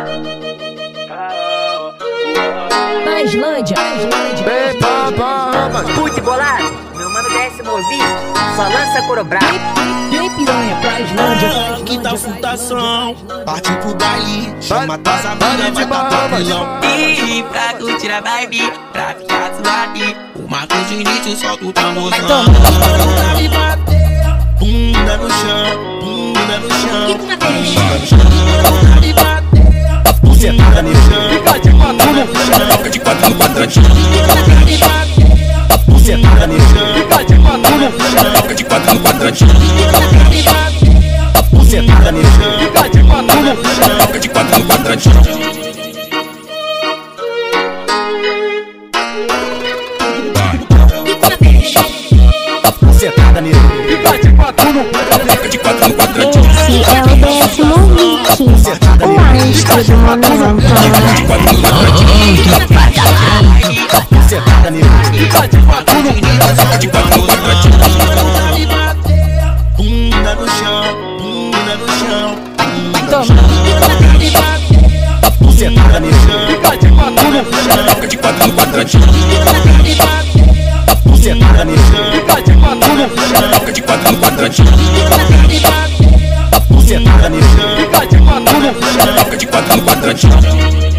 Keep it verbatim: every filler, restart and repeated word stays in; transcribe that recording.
Na Islândia, Vem, papai, Puto e bolado, meu mano desce movido, só lança couro bravo. vem piranha pra Islândia. Ah, que tal frutação? Partiu pro baile, chama das amigas, vai dar papelão. E pra curtir a vibe, pra ficar suave, o Marcos de início solta o tamborzão. Me bater, bunda no chão, bunda no chão, bunda no chão. Me bater, bucetada nele, fica de quatro no chão, fica de quatro no quadradinho. me bater, Bucetada nele, fica de quatro no chão, fica de quatro no quadradinho. me bater, Bucetada nele, fica de quatro no chão. fica de quatro no quadradinho. Bucetada nele, Fica de quatro no fica de quatro no quadradinho. Esse é o décimo hit, o astro do Monantão. De quatro no quadradinho. Bucetada nele, fica de quatro no fica de quatro no quadradinho. me bater, bunda no chão, bunda no chão, bunda no chão. Me bater, Bucetada nele, fica de quatro no chão, fica de quatro no quadradinho. me bater, Bucetada nele, fica de quatro no chão, fica de quatro no quadradinho. me bater, Bucetada nele, fica de quatro no chão. fica de quatro no quadradinho.